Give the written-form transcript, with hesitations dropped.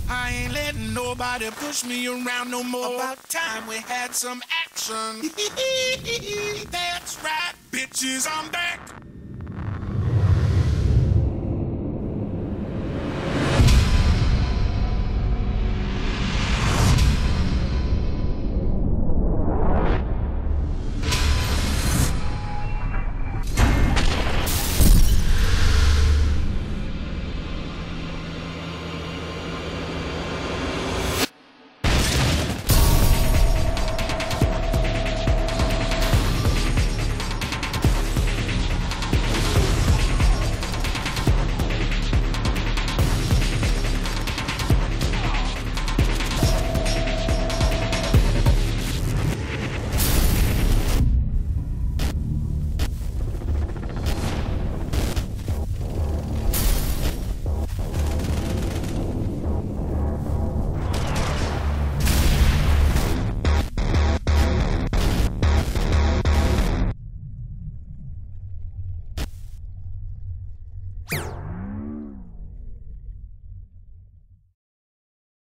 I ain't letting nobody push me around no more. About time we had some action. That's right, bitches, I'm back. You